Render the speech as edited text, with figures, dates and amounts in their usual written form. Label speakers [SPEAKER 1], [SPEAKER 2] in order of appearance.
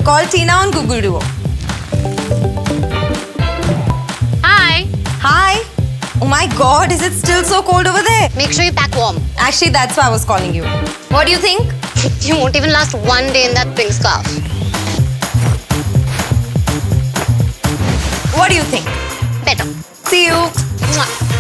[SPEAKER 1] Call Tina on Google Duo.
[SPEAKER 2] Hi.
[SPEAKER 1] Hi. Oh my God, is it still so cold over there?
[SPEAKER 2] Make sure you pack warm.
[SPEAKER 1] Actually, that's why I was calling you. What do you think?
[SPEAKER 2] You won't even last one day in that pink scarf.
[SPEAKER 1] What do you think?
[SPEAKER 2] Better.
[SPEAKER 1] See you.
[SPEAKER 2] Mwah.